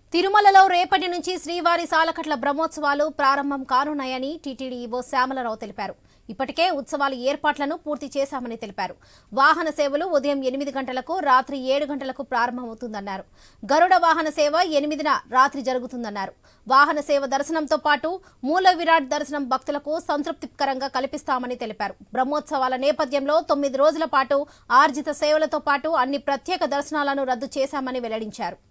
తిరుమలలో రేపటి నుంచి శ్రీవారి సాలకట్ల బ్రహ్మోత్సవాలు ప్రారంభం కానున్నాయని టీటీడీ ఈవో శ్యామలరావు తెలిపారు. ఇప్పటికే ఉత్సవాల ఏర్పాట్లను పూర్తి చేశామని తెలిపారు. వాహన సేవలు ఉదయం 8 గంటలకు రాత్రి 7 గంటలకు ప్రారంభమవుతుందన్నారు. గరుడ వాహన సేవ 8న రాత్రి జరుగుతుందన్నారు. వాహన సేవ దర్శనంతో పాటు మూల విరాట్ దర్శనం భక్తులకు సంతృప్తికరంగా కల్పిస్తామని తెలిపారు. బ్రహ్మోత్సవాల నేపథ్యంలో 9 రోజుల పాటు ఆర్జిత సేవలతో పాటు అన్ని ప్రత్యేక దర్శనాలను రద్దు చేశామని వెల్లడించారు.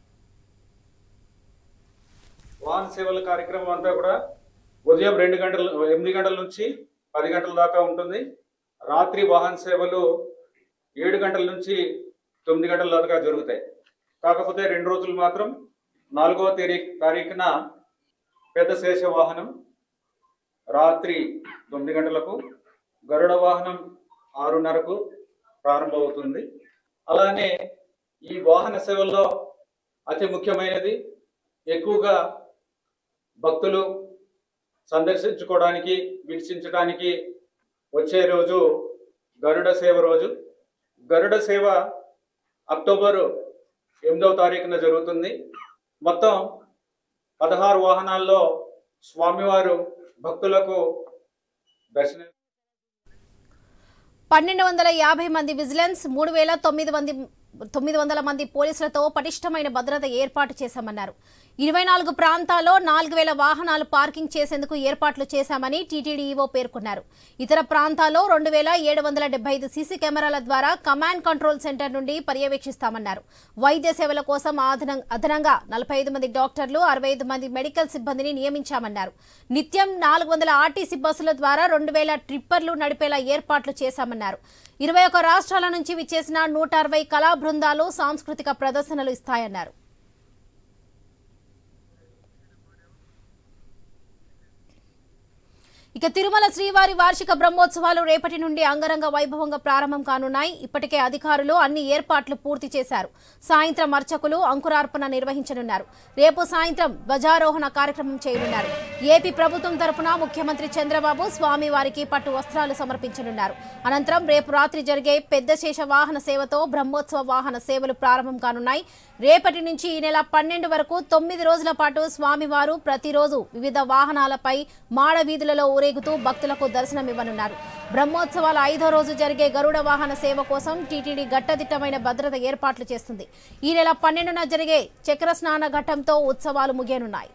వాహన సేవల కార్యక్రమం అంతా కూడా ఉదయం 8 గంటల నుంచి 10 గంటల దాకా ఉంటుంది. రాత్రి వాహన సేవలు 7 గంటల నుంచి 9 గంటల దాకా జరుగుతాయి. కాకపోతే 2 రోజులు మాత్రం 4వ తారీఖున పెద్ద శేష వాహనం రాత్రి 9 గంటలకు, గరుడ వాహనం 6:30కు ప్రారంభమవుతుంది. అలానే ఈ వాహన సేవల్లో అతి ముఖ్యమైనది ఎక్కువగా భక్తులు సందర్శించుకోవడానికి వీక్షించడానికి వచ్చే రోజు గరుడ సేవ రోజు. గరుడ సేవ అక్టోబర్ 8వ తారీఖున జరుగుతుంది. మొత్తం 16 వాహనాల్లో స్వామివారు భక్తులకు దర్శనం. 1250 మంది విజిలెన్స్, 3900 మంది పోలీసులతో పటిష్టమైన భద్రత ఏర్పాటు చేశామన్నారు. 24 ప్రాంతాల్లో 4000 వాహనాలు పార్కింగ్ చేసేందుకు ఏర్పాట్లు చేశామని టీటీడీ ఈవో పేర్కొన్నారు. ఇతర ప్రాంతాల్లో 2775 సీసీ కెమెరాల ద్వారా కమాండ్ కంట్రోల్ సెంటర్ నుండి పర్యవేక్షిస్తామన్నారు. వైద్య సేవల కోసం అదనంగా 45 మంది డాక్టర్లు, 65 మంది మెడికల్ సిబ్బందిని నియమించామన్నారు. నిత్యం 400 ఆర్టీసీ బస్సుల ద్వారా 2000 ట్రిప్పర్లు నడిపేలా ఏర్పాట్లు చేశామన్నారు. 21 రాష్ట్రాల నుంచి విచ్చేసిన 160 కళా బృందాలు సాంస్కృతిక ప్రదర్శనలు ఇస్తాయన్నారు. ఇక తిరుమల శ్రీవారి వార్షిక బ్రహ్మోత్సవాలు రేపటి నుండి అంగరంగ వైభవంగా ప్రారంభం కానున్నాయి. ఇప్పటికే అధికారులు అన్ని ఏర్పాట్లు పూర్తి చేశారు. సాయంత్రం అర్చకులు అంకురార్పణ నిర్వహించనున్నారు. రేపు సాయంత్రం ధ్వజారోహణ కార్యక్రమం చేయనున్నారు. ఏపీ ప్రభుత్వం తరపున ముఖ్యమంత్రి చంద్రబాబు స్వామివారికి పట్టు వస్త్రాలు సమర్పించనున్నారు. అనంతరం రేపు రాత్రి జరిగే పెద్ద శేష వాహన సేవతో బ్రహ్మోత్సవ వాహన సేవలు ప్రారంభం కానున్నాయి. రేపటి నుంచి ఈ నెల 12 వరకు 9 రోజుల పాటు స్వామివారు ప్రతిరోజు వివిధ వాహనాలపై మాడ వీధులలో ఊరేగుతూ భక్తులకు దర్శనమివ్వనున్నారు. బ్రహ్మోత్సవాల 5వ రోజు జరిగే గరుడ వాహన సేవ కోసం టీటీడీ గట్టదిట్టమైన భద్రత ఏర్పాట్లు చేస్తుంది. ఈ నెల 12న జరిగే చక్ర స్నాన ఘట్టంతో ఉత్సవాలు ముగియనున్నాయి.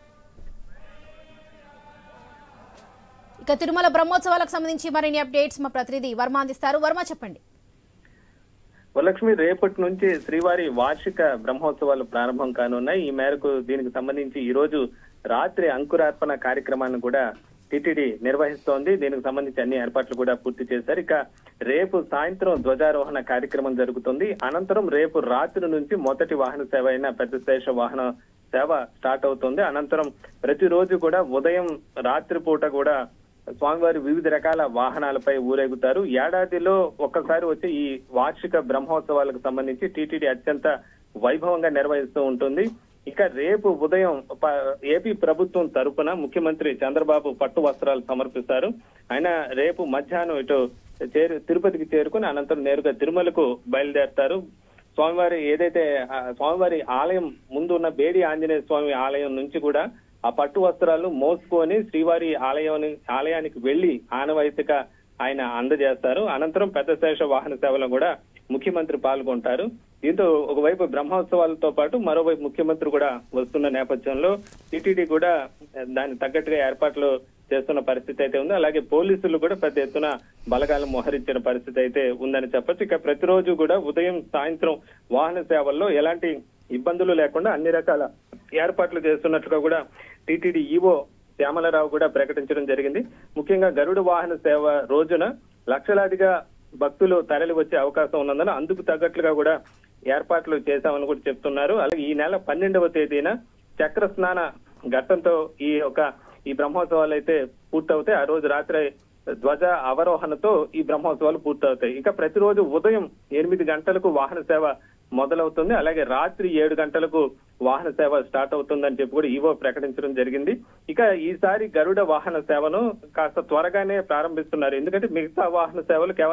ఇక తిరుమల బ్రహ్మోత్సవాలకు సంబంధించి మరిన్ని అప్డేట్స్ మా ప్రతినిధి వర్మ అందిస్తారు. వర్మ, చెప్పండి. వరలక్ష్మి, రేపటి నుంచి శ్రీవారి వార్షిక బ్రహ్మోత్సవాలు ప్రారంభం కానున్నాయి. ఈ మేరకు దీనికి సంబంధించి ఈ రోజు రాత్రి అంకురార్పణ కార్యక్రమాన్ని కూడా టీటీడీ నిర్వహిస్తోంది. దీనికి సంబంధించి అన్ని ఏర్పాట్లు కూడా పూర్తి చేశారు. ఇక రేపు సాయంత్రం ధ్వజారోహణ కార్యక్రమం జరుగుతుంది. అనంతరం రేపు రాత్రి నుంచి మొదటి వాహన సేవ అయిన పెద్ద శేష వాహన సేవ స్టార్ట్ అవుతుంది. అనంతరం ప్రతిరోజు కూడా ఉదయం రాత్రి పూట కూడా స్వామివారి వివిధ రకాల వాహనాలపై ఊరేగుతారు. ఏడాదిలో ఒక్కసారి వచ్చి ఈ వార్షిక బ్రహ్మోత్సవాలకు సంబంధించి టీటీడీ అత్యంత వైభవంగా నిర్వహిస్తూ ఉంటుంది. ఇక రేపు ఉదయం ఏపీ ప్రభుత్వం తరపున ముఖ్యమంత్రి చంద్రబాబు పట్టు వస్త్రాలు సమర్పిస్తారు. ఆయన రేపు మధ్యాహ్నం ఇటు తిరుపతికి చేరుకుని అనంతరం నేరుగా తిరుమలకు బయలుదేరతారు. స్వామివారి ఆలయం ముందు ఉన్న బేడి ఆంజనేయ స్వామి ఆలయం నుంచి కూడా ఆ పట్టు వస్త్రాలు మోసుకొని శ్రీవారి ఆలయానికి వెళ్లి ఆనవాయితీగా ఆయన అందజేస్తారు. అనంతరం పెద్ద శేష వాహన సేవలో కూడా ముఖ్యమంత్రి పాల్గొంటారు. దీంతో ఒకవైపు బ్రహ్మోత్సవాలతో పాటు మరోవైపు ముఖ్యమంత్రి కూడా వస్తున్న నేపథ్యంలో టీటీడీ కూడా దానికి తగ్గట్టుగా ఏర్పాట్లు చేస్తున్న పరిస్థితి అయితే ఉంది. అలాగే పోలీసులు కూడా పెద్ద ఎత్తున బలగాలు మోహరించిన పరిస్థితి అయితే ఉందని చెప్పొచ్చు. ఇక ప్రతిరోజు కూడా ఉదయం సాయంత్రం వాహన సేవల్లో ఎలాంటి ఇబ్బందులు లేకుండా అన్ని రకాల ఏర్పాట్లు చేస్తున్నట్లుగా కూడా టీటీడీ ఈవో శ్యామలరావు కూడా ప్రకటించడం జరిగింది. ముఖ్యంగా గరుడ వాహన సేవ రోజున లక్షలాదిగా భక్తులు తరలి వచ్చే అవకాశం ఉన్నందున అందుకు తగ్గట్లుగా కూడా ఏర్పాట్లు చేశామని కూడా చెప్తున్నారు. అలాగే ఈ నెల 12వ తేదీన చక్ర స్నాన ఘట్టంతో ఈ బ్రహ్మోత్సవాలు అయితే పూర్తవుతాయి. ఆ రోజు రాత్రి ధ్వజ అవరోహణతో ఈ బ్రహ్మోత్సవాలు పూర్తవుతాయి. ఇక ప్రతిరోజు ఉదయం 8 గంటలకు వాహన సేవ మొదలవుతుంది. అలాగే రాత్రి 7 గంటలకు వాహన సేవ స్టార్ట్ అవుతుందని చెప్పి కూడా ఈవో ప్రకటించడం జరిగింది. ఇక ఈసారి గరుడ వాహన సేవను కాస్త త్వరగానే ప్రారంభిస్తున్నారు. ఎందుకంటే మిగతా వాహన సేవలు కేవలం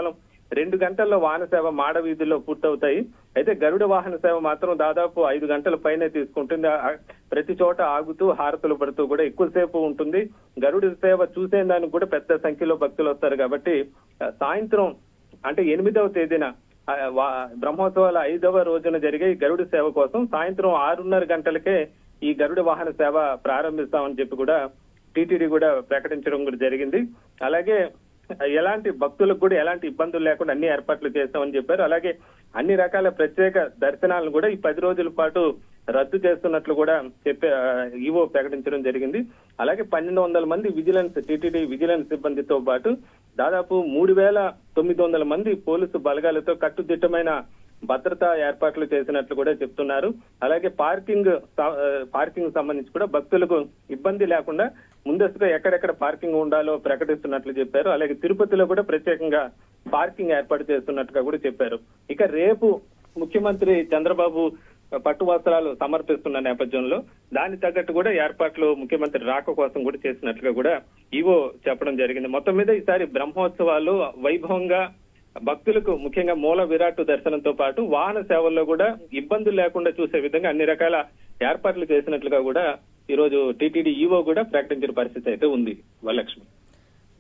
2 గంటల్లో వాహన సేవ మాడ వీధుల్లో పూర్తవుతాయి. అయితే గరుడ వాహన సేవ మాత్రం దాదాపు 5 గంటల పైనే తీసుకుంటుంది. ప్రతి చోట ఆగుతూ హారతులు పడుతూ కూడా ఎక్కువసేపు ఉంటుంది. గరుడ సేవ చూసేందానికి కూడా పెద్ద సంఖ్యలో భక్తులు వస్తారు కాబట్టి సాయంత్రం అంటే 8వ తేదీన బ్రహ్మోత్సవాల 5వ రోజున జరిగే గరుడ సేవ కోసం సాయంత్రం 6:30 గంటలకే ఈ గరుడ వాహన సేవ ప్రారంభిస్తామని చెప్పి కూడా టీటీడీ కూడా ప్రకటించడం కూడా జరిగింది. అలాగే ఎలాంటి భక్తులకు కూడా ఎలాంటి ఇబ్బందులు లేకుండా అన్ని ఏర్పాట్లు చేస్తామని చెప్పారు. అలాగే అన్ని రకాల ప్రత్యేక దర్శనాలను కూడా ఈ 10 రోజుల పాటు రద్దు చేస్తున్నట్లు కూడా ఈవో ప్రకటించడం జరిగింది. అలాగే 1200 మంది టీటీడీ విజిలెన్స్ సిబ్బందితో పాటు దాదాపు 3900 మంది పోలీసు బలగాలతో కట్టుదిట్టమైన భద్రతా ఏర్పాట్లు చేసినట్లు కూడా చెప్తున్నారు. అలాగే పార్కింగ్ సంబంధించి కూడా భక్తులకు ఇబ్బంది లేకుండా ముందస్తుగా ఎక్కడెక్కడ పార్కింగ్ ఉండాలో ప్రకటిస్తున్నట్లు చెప్పారు. అలాగే తిరుపతిలో కూడా ప్రత్యేకంగా పార్కింగ్ ఏర్పాటు చేస్తున్నట్టుగా కూడా చెప్పారు. ఇక రేపు ముఖ్యమంత్రి చంద్రబాబు పట్టు వస్త్రాలు సమర్పిస్తున్న నేపథ్యంలో దాని తగ్గట్టు కూడా ఏర్పాట్లు ముఖ్యమంత్రి రాక కోసం కూడా చేసినట్లుగా కూడా ఈవో చెప్పడం జరిగింది. మొత్తం మీద ఈసారి బ్రహ్మోత్సవాలు వైభవంగా భక్తులకు ముఖ్యంగా మూల విరాట్ దర్శనంతో పాటు వాహన సేవల్లో కూడా ఇబ్బందులు లేకుండా చూసే విధంగా అన్ని రకాల ఏర్పాట్లు చేసినట్లుగా కూడా ఈ రోజు టీటీడీ ఈవో కూడా ప్రకటించిన పరిస్థితి అయితే ఉంది. వరలక్ష్మి.